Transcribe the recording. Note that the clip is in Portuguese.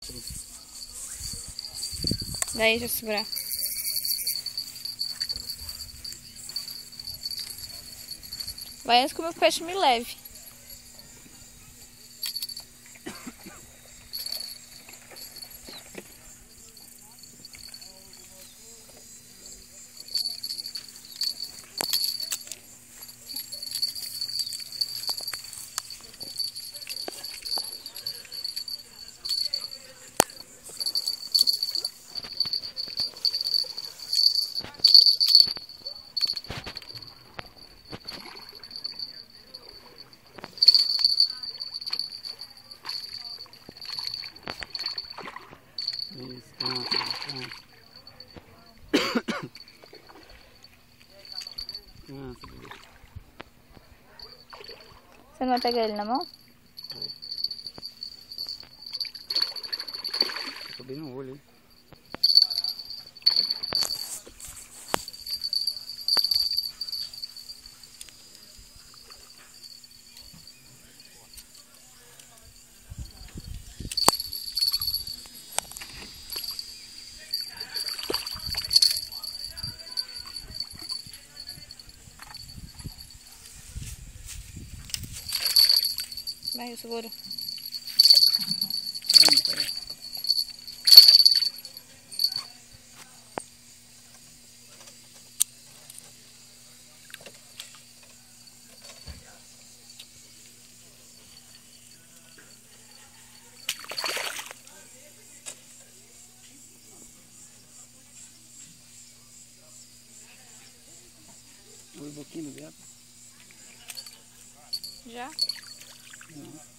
Daí, deixa eu segurar. Vai antes que o meu peixe me leve. Isso, cansa. Cansa, bebê. Você não vai pegar ele na mão? Tô bem no olho, hein? Vai, eu seguro. Peraí. Oi, boquinha do gato. Já? Não.